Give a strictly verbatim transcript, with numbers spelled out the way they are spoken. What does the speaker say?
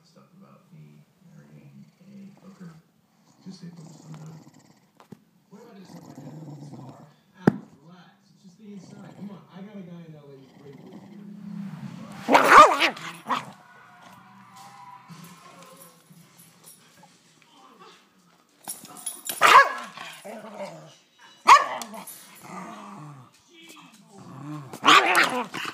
stuff about me marrying a hooker. Just stay focused on that. What if I just hook my dad in this car? Alex, relax. It's just the inside. Come on, I got a guy in L A who's great with you. Ah!